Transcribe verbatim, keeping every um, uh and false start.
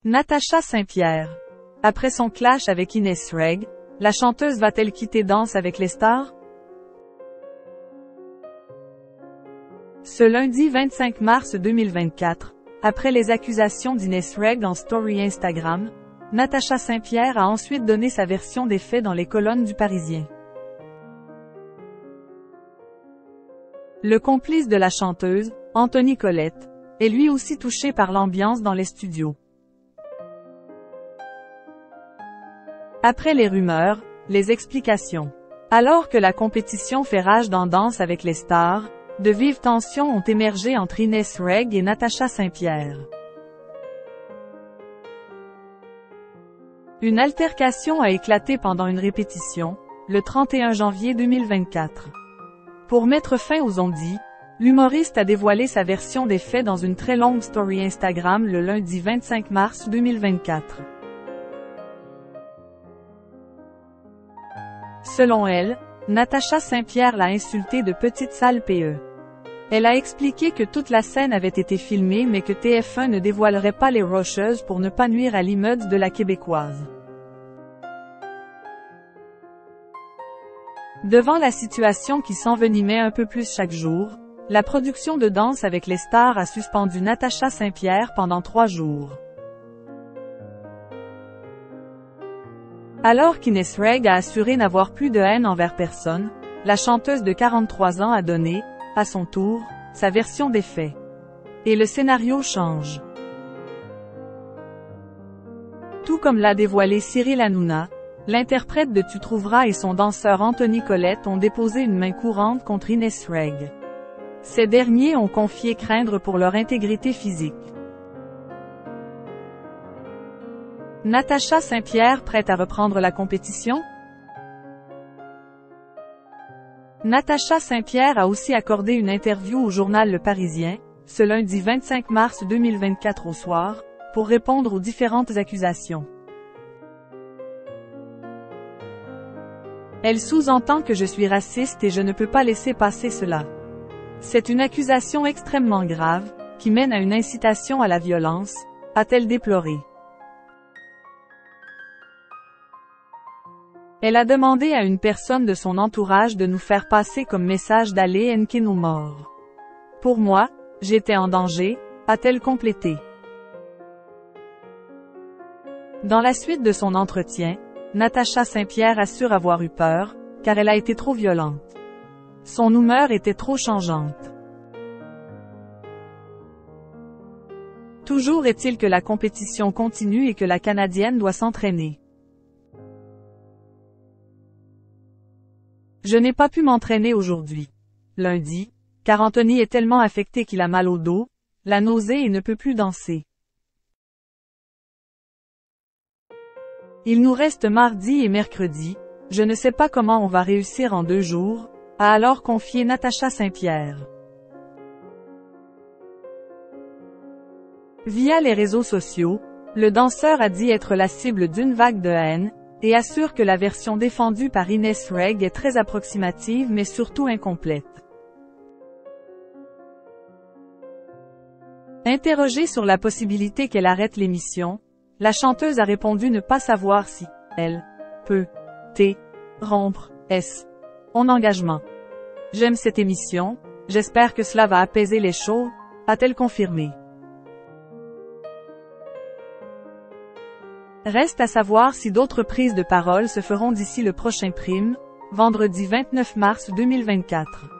Natacha Saint-Pierre. Après son clash avec Inès Reg, la chanteuse va-t-elle quitter Danse avec les stars? Ce lundi vingt-cinq mars deux mille vingt-quatre, après les accusations d'Inès Reg en story Instagram, Natacha Saint-Pierre a ensuite donné sa version des faits dans les colonnes du Parisien. Le complice de la chanteuse, Anthony Colette, est lui aussi touché par l'ambiance dans les studios. Après les rumeurs, les explications. Alors que la compétition fait rage dans Danse avec les stars, de vives tensions ont émergé entre Inès Reg et Natacha Saint-Pierre. Une altercation a éclaté pendant une répétition, le trente et un janvier deux mille vingt-quatre. Pour mettre fin aux on-dit, l'humoriste a dévoilé sa version des faits dans une très longue story Instagram le lundi vingt-cinq mars deux mille vingt-quatre. Selon elle, Natacha Saint-Pierre l'a insultée de petite sale P E. Elle a expliqué que toute la scène avait été filmée mais que T F un ne dévoilerait pas les Rocheuses pour ne pas nuire à l'image de la Québécoise. Devant la situation qui s'envenimait un peu plus chaque jour, la production de Danse avec les stars a suspendu Natacha Saint-Pierre pendant trois jours. Alors qu'Inès Reg a assuré n'avoir plus de haine envers personne, la chanteuse de quarante-trois ans a donné, à son tour, sa version des faits. Et le scénario change. Tout comme l'a dévoilé Cyril Hanouna, l'interprète de Tu trouveras et son danseur Anthony Colette ont déposé une main courante contre Inès Reg. Ces derniers ont confié craindre pour leur intégrité physique. Natacha Saint-Pierre prête à reprendre la compétition? Natacha Saint-Pierre a aussi accordé une interview au journal Le Parisien, ce lundi vingt-cinq mars deux mille vingt-quatre au soir, pour répondre aux différentes accusations. Elle sous-entend que je suis raciste et je ne peux pas laisser passer cela. C'est une accusation extrêmement grave, qui mène à une incitation à la violence, a-t-elle déploré. Elle a demandé à une personne de son entourage de nous faire passer comme message d'aller enquer nos morts. Pour moi, j'étais en danger, a-t-elle complété. Dans la suite de son entretien, Natacha Saint-Pierre assure avoir eu peur, car elle a été trop violente. Son humeur était trop changeante. Toujours est-il que la compétition continue et que la Canadienne doit s'entraîner. Je n'ai pas pu m'entraîner aujourd'hui. Lundi, car Anthony est tellement affecté qu'il a mal au dos, la nausée et ne peut plus danser. Il nous reste mardi et mercredi, je ne sais pas comment on va réussir en deux jours, a alors confié Natacha Saint-Pierre. Via les réseaux sociaux, le danseur a dit être la cible d'une vague de haine, et assure que la version défendue par Inès Reg est très approximative mais surtout incomplète. Interrogée sur la possibilité qu'elle arrête l'émission, la chanteuse a répondu ne pas savoir si elle peut t rompre s son engagement. J'aime cette émission, j'espère que cela va apaiser les choses, a-t-elle confirmé. Reste à savoir si d'autres prises de parole se feront d'ici le prochain prime, vendredi vingt-neuf mars deux mille vingt-quatre.